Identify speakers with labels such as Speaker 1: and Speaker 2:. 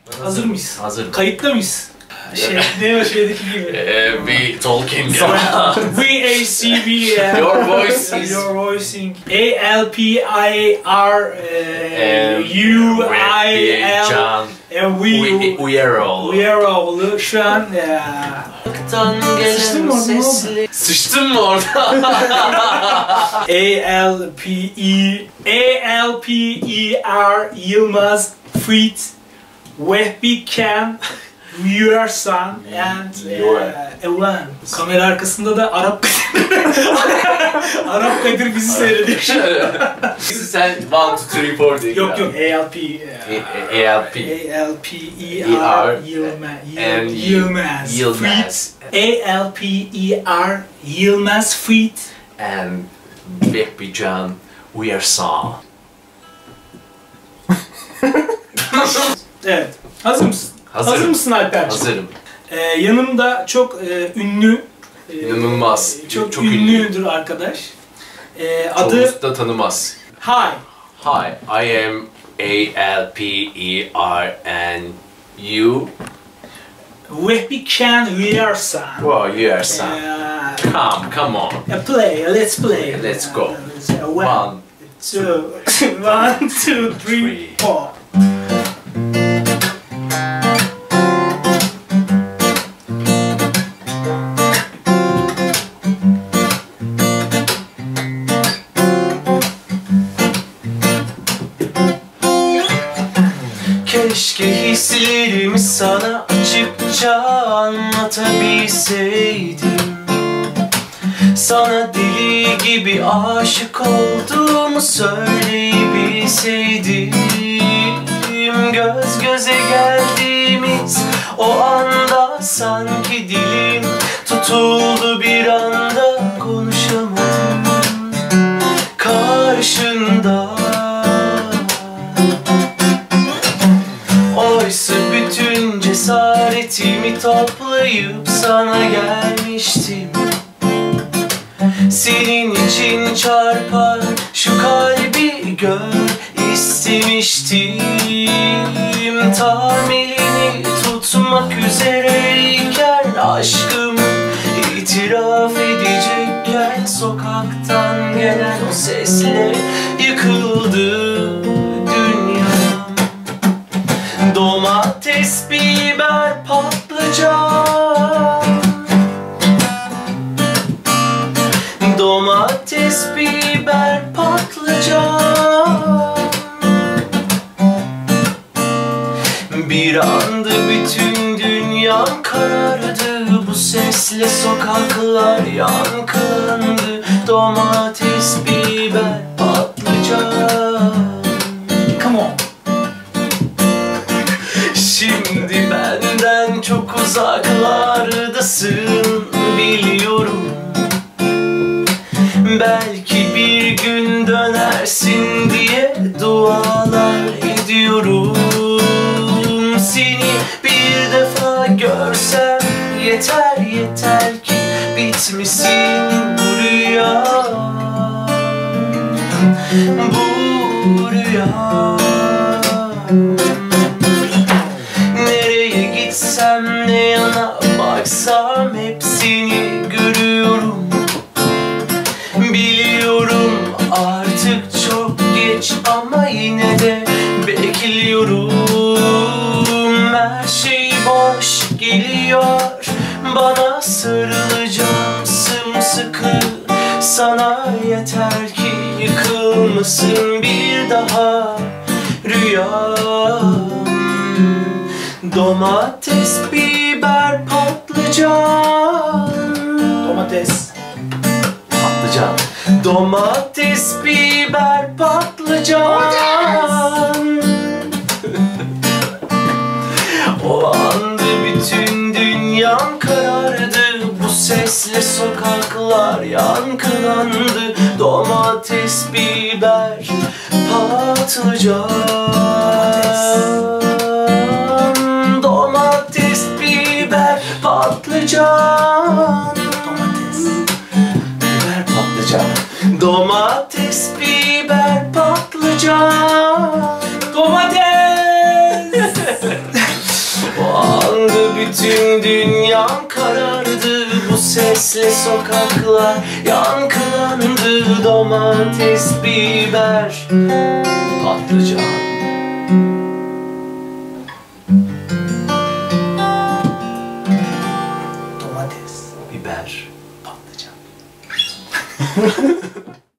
Speaker 1: Hazır mıyız?
Speaker 2: Hazırım.
Speaker 1: Kayıtta mıyız? Ne o şeydeki gibi.
Speaker 2: We talking.
Speaker 1: VACB.
Speaker 2: Your voice is...
Speaker 1: Your voicing. ALPIR UIL.
Speaker 2: We are all.
Speaker 1: We are all. Şu an... Sıçtın mı orada?
Speaker 2: Sıçtın mı orada?
Speaker 1: ALPER Yılmaz Feat Vehbi Ken Your Son and Evan. Kamera arkasında da Arap Arap Kadir bizi seyrediyor.
Speaker 2: Sen 1, 2, 3, 4 diye.
Speaker 1: Yok ALPER Yılmaz Feat ALPER Yılmaz Feat
Speaker 2: and Vehbi Can We are song.
Speaker 1: Evet. Hazır mısın?
Speaker 2: Hazırım.
Speaker 1: Hazır mısın Alperciğim?
Speaker 2: Hazırım.
Speaker 1: Yanımda çok ünlü,
Speaker 2: İnanılmaz.
Speaker 1: çok ünlüdür arkadaş. Adı
Speaker 2: Çoğumuz da tanımaz.
Speaker 1: Hi.
Speaker 2: Hi, I am ALPER and you?
Speaker 1: Vehbi Ken Uyarsan.
Speaker 2: Well, you are son. Come on.
Speaker 1: Let's play.
Speaker 2: Let's go.
Speaker 1: 1, 2, 3, 4.
Speaker 3: Keşke hislerimi sana açıkça anlatabilseydim. Sana deli gibi aşık olduğumu söyleyebilseydim. Göz göze geldiğimiz o anda sanki dilim tutuldu, bir anda konuşamadım karşında. Oysa bütün cesaretimi toplayıp sana gelmiştim. Senin için çarpar şu kalbi gör istemiştim. Tam elini tutmak üzereyken, aşkımı itiraf edecekken, sokaktan gelen o sesle yıkıldı dünyam. Domates, biber, patlıcan. Domates, biber, patlıcan. Bir anda bütün dünyam karardı, bu sesle sokaklar yankılandı. Domates, biber, patlıcan.
Speaker 1: Come on.
Speaker 3: Şimdi benden çok uzaklardasın biliyorum. Belki bir gün dönersin diye dualar ediyorum. Seni bir defa görsem yeter, yeter ki bitmesin bu rüya. Bu rüya. Nereye gitsem, ne yana baksam hep seni görüyorum. Biliyorum artık çok geç ama yine de bekliyorum. Her şey boş geliyor, bana sarılacağım sımsıkı. Sana yeter ki yıkılmasın bir daha rüyam. Domates, biber, patlıcan.
Speaker 1: Domates.
Speaker 3: Patlıcan. Domates, biber, patlıcan. O anda bütün dünyam karardı, bu sesle sokaklar yankılandı. Domates, biber, patlıcan. Domates, biber, patlıcan. Domates, biber, patlıcan.
Speaker 1: Domates.
Speaker 3: Tüm dünyam karardı, bu sesle sokaklar yankılandı. Domates, biber, patlıcan.
Speaker 1: Domates,
Speaker 3: Biber,
Speaker 1: patlıcan.